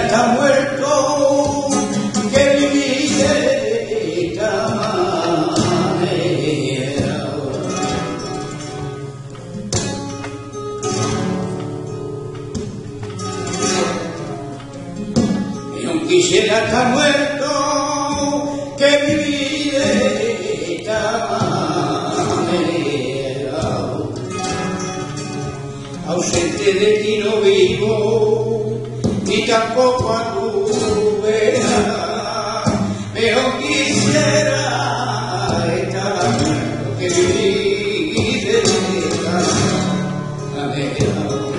está muerto, que vivir de esta manera. Y no quisiera estar muerto, que vivir de esta manera. Ausente de ti no vivo, ni tampoco a tu vera. Mejor quisiera estar muerto que vivir de esta manera.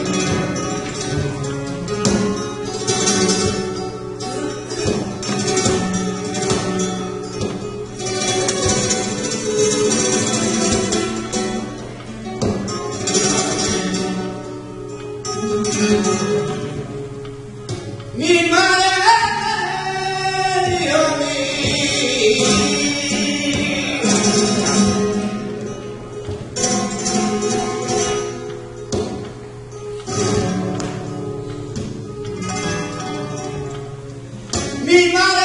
Mi madre, Dios mío, mi madre.